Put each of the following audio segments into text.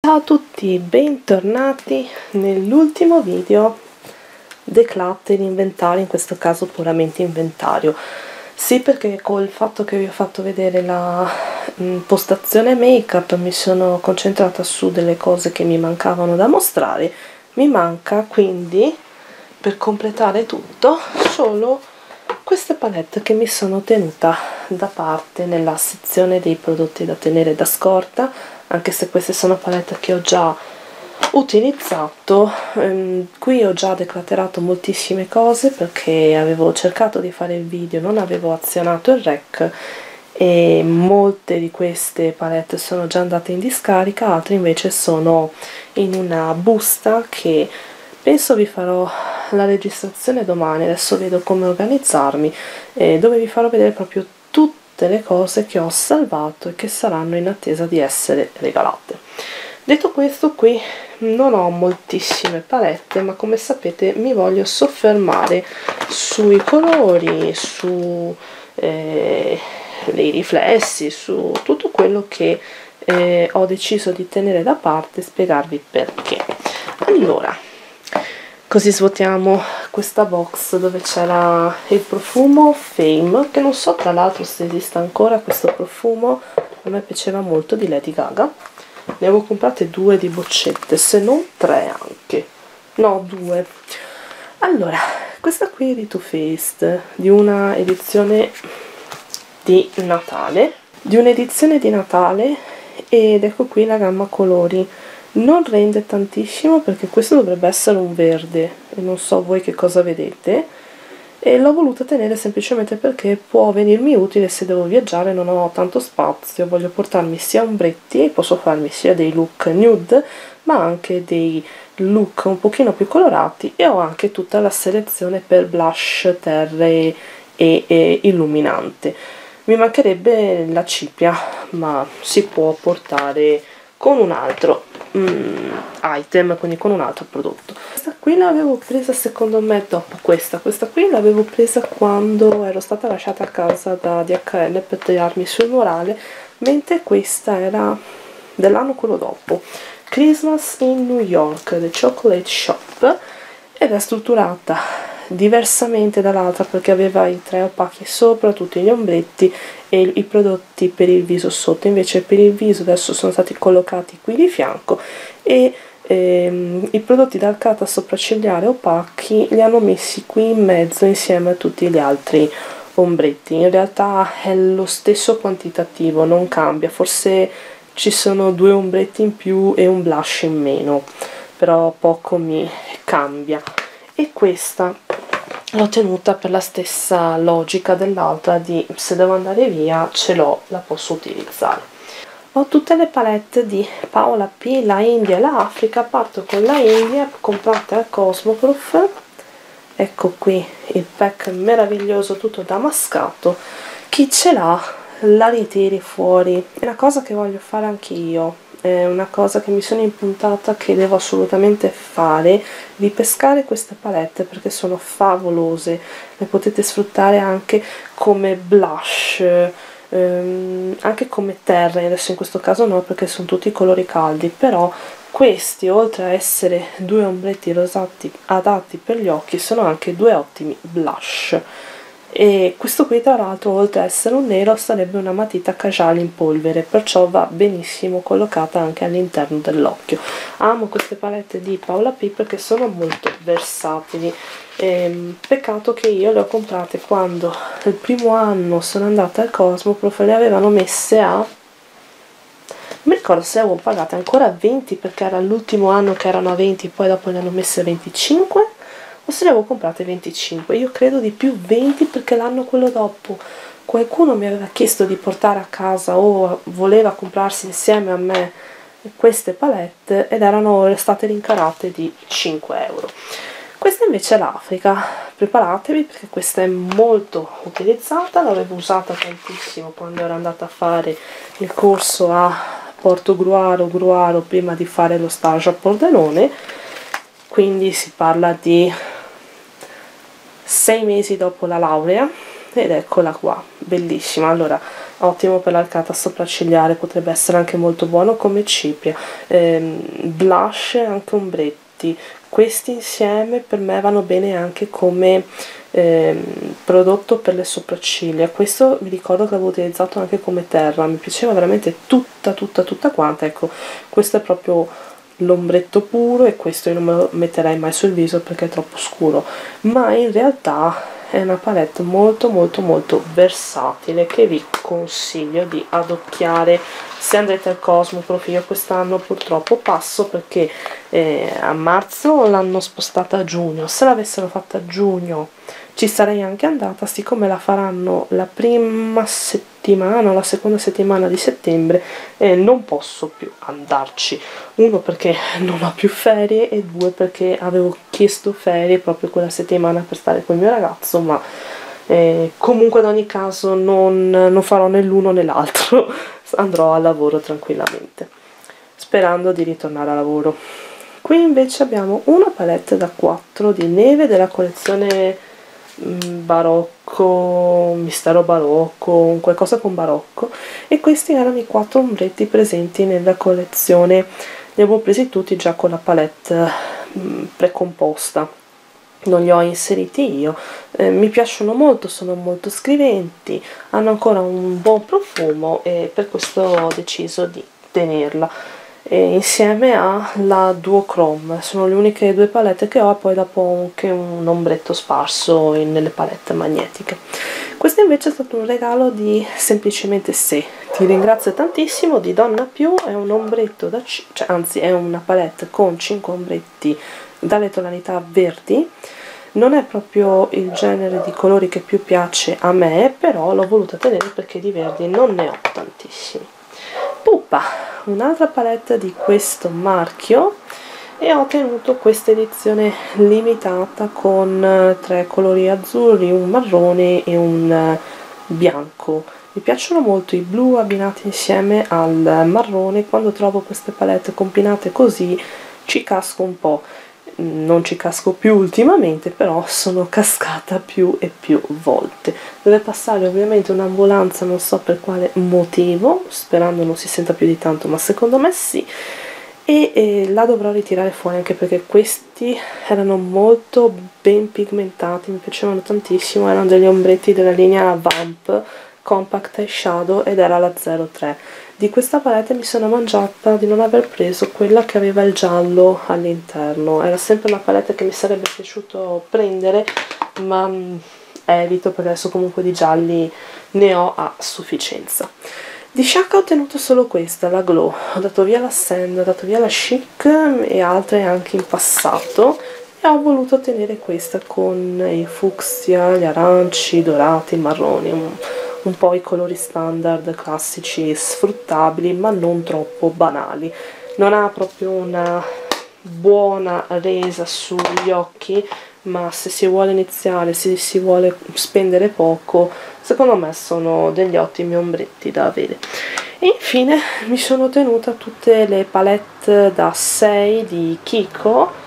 Ciao a tutti, bentornati nell'ultimo video declutter inventario, in questo caso puramente inventario. Sì, perché col fatto che vi ho fatto vedere la postazione make up mi sono concentrata su delle cose che mi mancavano da mostrare. Mi manca quindi, per completare tutto, solo queste palette che mi sono tenuta da parte nella sezione dei prodotti da tenere da scorta, anche se queste sono palette che ho già utilizzato. Qui ho già declutterato moltissime cose perché avevo cercato di fare il video, non avevo azionato il rec e molte di queste palette sono già andate in discarica, altre invece sono in una busta che penso vi farò la registrazione domani. Adesso vedo come organizzarmi, dove vi farò vedere proprio tutte le cose che ho salvato e che saranno in attesa di essere regalate. Detto questo, qui non ho moltissime palette, ma come sapete mi voglio soffermare sui colori, su dei riflessi, su tutto quello che ho deciso di tenere da parte e spiegarvi perché. Allora, così svuotiamo questa box dove c'era il profumo Fame, che non so tra l'altro se esista ancora questo profumo. A me piaceva molto, di Lady Gaga. Ne avevo comprate 2 di boccette, se non 3 anche, no 2. Allora, questa qui è di Too Faced, di una edizione di Natale, ed ecco qui la gamma colori. Non rende tantissimo perché questo dovrebbe essere un verde e non so voi che cosa vedete, e l'ho voluta tenere semplicemente perché può venirmi utile se devo viaggiare, non ho tanto spazio, voglio portarmi sia ombretti e posso farmi sia dei look nude ma anche dei look un pochino più colorati, e ho anche tutta la selezione per blush, terre e illuminante. Mi mancherebbe la cipria, ma si può portare con un altro item, quindi con un altro prodotto. Questa qui l'avevo presa secondo me dopo questa qui l'avevo presa quando ero stata lasciata a casa da DHL per tagliarmi sul morale, mentre questa era dell'anno quello dopo, Christmas in New York, The Chocolate Shop, ed è strutturata diversamente dall'altra perché aveva i 3 opachi sopra, tutti gli ombretti e i prodotti per il viso sotto. Invece per il viso adesso sono stati collocati qui di fianco, e i prodotti d'arcata sopraccigliare opachi li hanno messi qui in mezzo insieme a tutti gli altri ombretti. In realtà è lo stesso quantitativo, non cambia, forse ci sono 2 ombretti in più e un blush in meno, però poco mi cambia. E questa l'ho tenuta per la stessa logica dell'altra, di se devo andare via ce l'ho, la posso utilizzare. Ho tutte le palette di Paola P, la India e la Africa. Parto con la India, comprate al Cosmoprof. Ecco qui il pack meraviglioso, tutto damascato. Chi ce l'ha la ritiri fuori. È una cosa che voglio fare anch'io, è una cosa che mi sono impuntata che devo assolutamente fare, ripescare queste palette perché sono favolose. Le potete sfruttare anche come blush, anche come terra. Adesso in questo caso no perché sono tutti colori caldi, però questi, oltre a essere 2 ombretti rosati adatti per gli occhi, sono anche 2 ottimi blush. E questo qui tra l'altro, oltre a essere un nero, sarebbe una matita casual in polvere, perciò va benissimo collocata anche all'interno dell'occhio. Amo queste palette di Paola P perché sono molto versatili. Peccato che io le ho comprate quando il primo anno sono andata al Cosmoprof, le avevano messe a, non mi ricordo se avevo pagate ancora 20 perché era l'ultimo anno che erano a 20, poi dopo le hanno messe a 25, o se le avevo comprate 25, io credo di più 20 perché l'anno quello dopo qualcuno mi aveva chiesto di portare a casa o voleva comprarsi insieme a me queste palette ed erano state rincarate di 5 euro. Questa invece è l'Africa, preparatevi perché questa è molto utilizzata, l'avevo usata tantissimo quando ero andata a fare il corso a Portogruaro prima di fare lo stage a Pordenone, quindi si parla di 6 mesi dopo la laurea, ed eccola qua, bellissima. Allora, ottimo per l'arcata sopraccigliare, potrebbe essere anche molto buono come cipria. Blush e anche ombretti, questi insieme per me vanno bene anche come prodotto per le sopracciglia. Questo mi ricordo che l'avevo utilizzato anche come terra, mi piaceva veramente tutta quanta. Ecco, questo è proprio l'ombretto puro e questo io non me lo metterei mai sul viso perché è troppo scuro, ma in realtà è una palette molto versatile che vi consiglio di adocchiare se andrete al Cosmoprof. Io quest'anno purtroppo passo perché a marzo l'hanno spostata a giugno. Se l'avessero fatta a giugno ci sarei anche andata, siccome la faranno la prima settimana o la seconda settimana di settembre non posso più andarci, uno perché non ho più ferie e due perché avevo chiesto ferie proprio quella settimana per stare con il mio ragazzo, ma comunque ad ogni caso non farò né l'uno né l'altro, andrò al lavoro tranquillamente, sperando di ritornare a lavoro. Qui invece abbiamo una palette da 4 di neve della collezione barocco, mistero barocco, qualcosa con barocco, e questi erano i 4 ombretti presenti nella collezione. Li avevo presi tutti già con la palette precomposta, non li ho inseriti io. Mi piacciono molto, sono molto scriventi, hanno ancora un buon profumo e per questo ho deciso di tenerla. Insieme alla Duochrome, sono le uniche 2 palette che ho, e poi dopo anche un ombretto sparso nelle palette magnetiche. Questo invece è stato un regalo di Semplicemente Se, ti ringrazio tantissimo, di Donna Più. È un ombretto da anzi è una palette con 5 ombretti dalle tonalità verdi. Non è proprio il genere di colori che più piace a me, però l'ho voluta tenere perché di verdi non ne ho tantissimi. Pupa, un'altra palette di questo marchio, e ho tenuto questa edizione limitata con 3 colori azzurri, un marrone e un bianco. Mi piacciono molto i blu abbinati insieme al marrone. Quando trovo queste palette combinate così ci casco un po'. Non ci casco più ultimamente, però sono cascata più e più volte. Deve passare ovviamente un'ambulanza, non so per quale motivo, sperando non si senta più di tanto, ma secondo me sì, e la dovrò ritirare fuori, anche perché questi erano molto ben pigmentati, mi piacevano tantissimo. Erano degli ombretti della linea Vamp Compact Eyeshadow ed era la 03. Di questa palette mi sono mangiata di non aver preso quella che aveva il giallo all'interno. Era sempre una palette che mi sarebbe piaciuto prendere, ma evito perché adesso comunque di gialli ne ho a sufficienza. Di Shaka ho tenuto solo questa, la Glow. Ho dato via la Sand, ho dato via la Chic e altre anche in passato, e ho voluto tenere questa con i fucsia, gli aranci, i dorati, i marroni, un po' i colori standard classici sfruttabili, ma non troppo banali. Non ha proprio una buona resa sugli occhi, ma se si vuole iniziare, se si vuole spendere poco, secondo me sono degli ottimi ombretti da avere. E infine mi sono tenuta tutte le palette da 6 di Kiko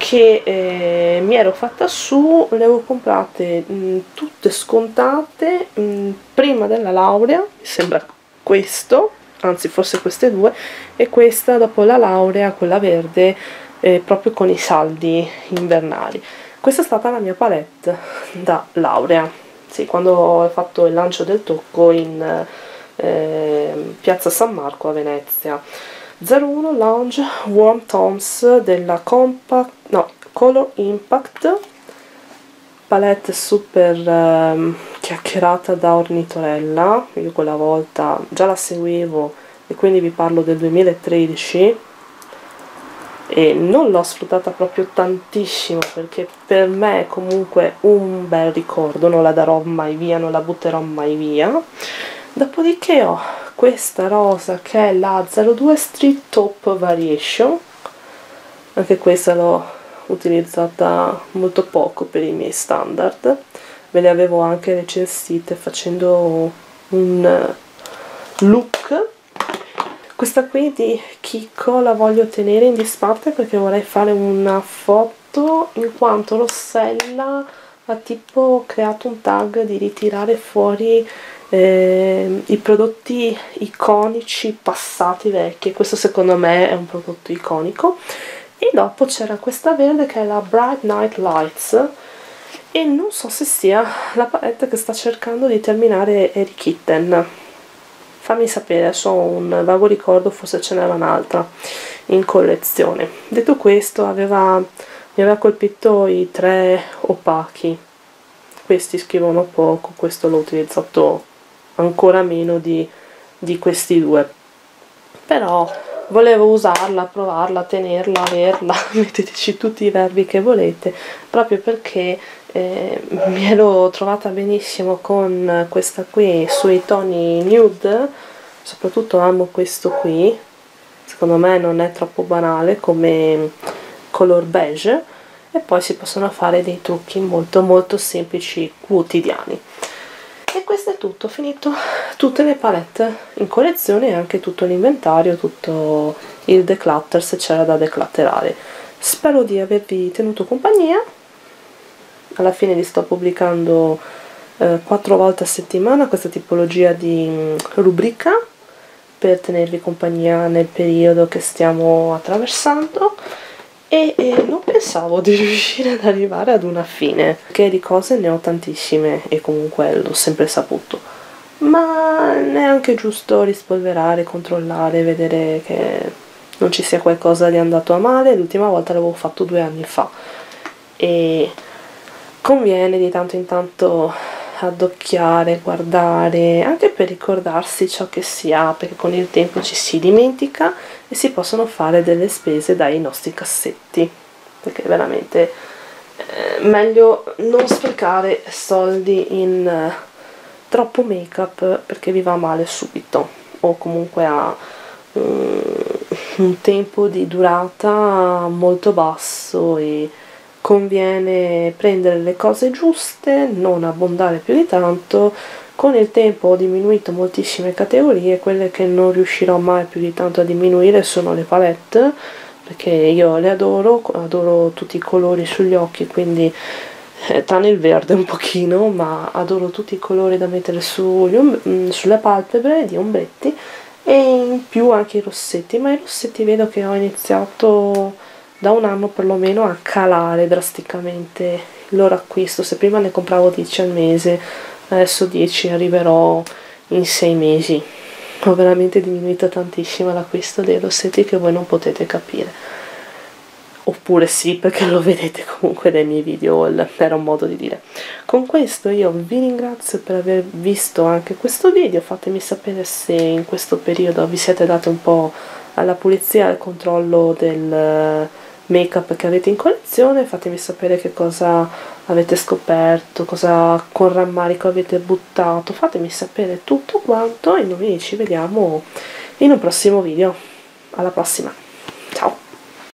che mi ero fatta su. Le avevo comprate tutte scontate prima della laurea, mi sembra questo, anzi forse queste due, e questa dopo la laurea, quella verde, proprio con i saldi invernali. Questa è stata la mia palette da laurea, sì, quando ho fatto il lancio del tocco in Piazza San Marco a Venezia. 01 Lounge Warm Tones della Color Impact, palette super chiacchierata da ornitorella. Io quella volta già la seguivo e quindi vi parlo del 2013 e non l'ho sfruttata proprio tantissimo, perché per me è comunque un bel ricordo, non la darò mai via, non la butterò mai via. Dopodiché ho questa rosa che è la 02 Street Top Variation, anche questa l'ho utilizzata molto poco per i miei standard, ve le avevo anche recensite facendo un look. Questa qui di Kiko la voglio tenere in disparte perché vorrei fare una foto, in quanto Rossella ha tipo creato un tag di ritirare fuori i prodotti iconici passati vecchi. Questo secondo me è un prodotto iconico. E dopo c'era questa verde che è la Bright Night Lights, e non so se sia la palette che sta cercando di terminare Erik Kitten. Fammi sapere, ho un vago ricordo, forse ce n'era un'altra in collezione. Detto questo, mi aveva colpito i 3 opachi. Questi scrivono poco, questo l'ho utilizzato ancora meno di questi 2. Però volevo usarla, provarla, tenerla, averla, metteteci tutti i verbi che volete, proprio perché mi ero trovata benissimo con questa qui sui toni nude. Soprattutto amo questo qui, secondo me non è troppo banale come color beige, e poi si possono fare dei trucchi molto molto semplici quotidiani. E questo è tutto, ho finito tutte le palette in collezione e anche tutto l'inventario, tutto il declutter se c'era da declutterare. Spero di avervi tenuto compagnia. Alla fine li sto pubblicando 4 volte a settimana, questa tipologia di rubrica, per tenervi compagnia nel periodo che stiamo attraversando. E non pensavo di riuscire ad arrivare ad una fine, che di cose ne ho tantissime e comunque l'ho sempre saputo, ma è anche giusto rispolverare, controllare, vedere che non ci sia qualcosa di andato a male. L'ultima volta l'avevo fatto 2 anni fa e conviene di tanto in tanto addocchiare, guardare, anche per ricordarsi ciò che si ha, perché con il tempo ci si dimentica e si possono fare delle spese dai nostri cassetti, perché veramente meglio non sprecare soldi in troppo make up, perché vi va male subito o comunque ha un tempo di durata molto basso, e conviene prendere le cose giuste, non abbondare più di tanto. Con il tempo ho diminuito moltissime categorie, quelle che non riuscirò mai più di tanto a diminuire sono le palette, perché io le adoro, adoro tutti i colori sugli occhi, quindi tranne il verde un pochino, ma adoro tutti i colori da mettere sulle palpebre di ombretti, e in più anche i rossetti, ma i rossetti vedo che ho iniziato da un anno perlomeno a calare drasticamente il loro acquisto. Se prima ne compravo 10 al mese, adesso 10 arriverò in 6 mesi. Ho veramente diminuito tantissimo l'acquisto dei rossetti, che voi non potete capire. Oppure sì, perché lo vedete comunque dai miei video haul, era un modo di dire. Con questo io vi ringrazio per aver visto anche questo video. Fatemi sapere se in questo periodo vi siete date un po' alla pulizia e al controllo del make up che avete in collezione. Fatemi sapere che cosa avete scoperto, cosa con rammarico avete buttato. Fatemi sapere tutto quanto e noi ci vediamo in un prossimo video. Alla prossima!